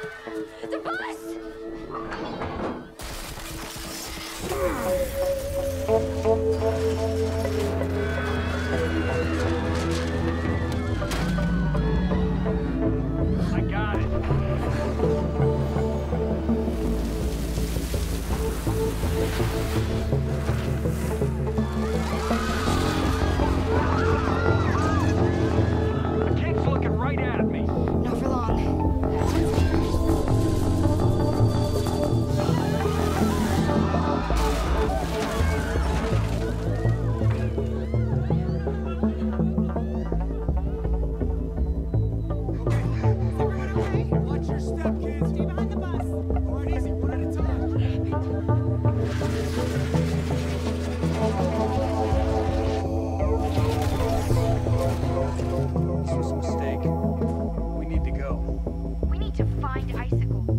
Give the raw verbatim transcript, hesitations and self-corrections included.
The bus! I got it. The kid's looking right at me. Not for long. Watch your step, kids. Stay behind the bus. All right, easy. One at a time. This was a mistake. We need to go. We need to find Icicle.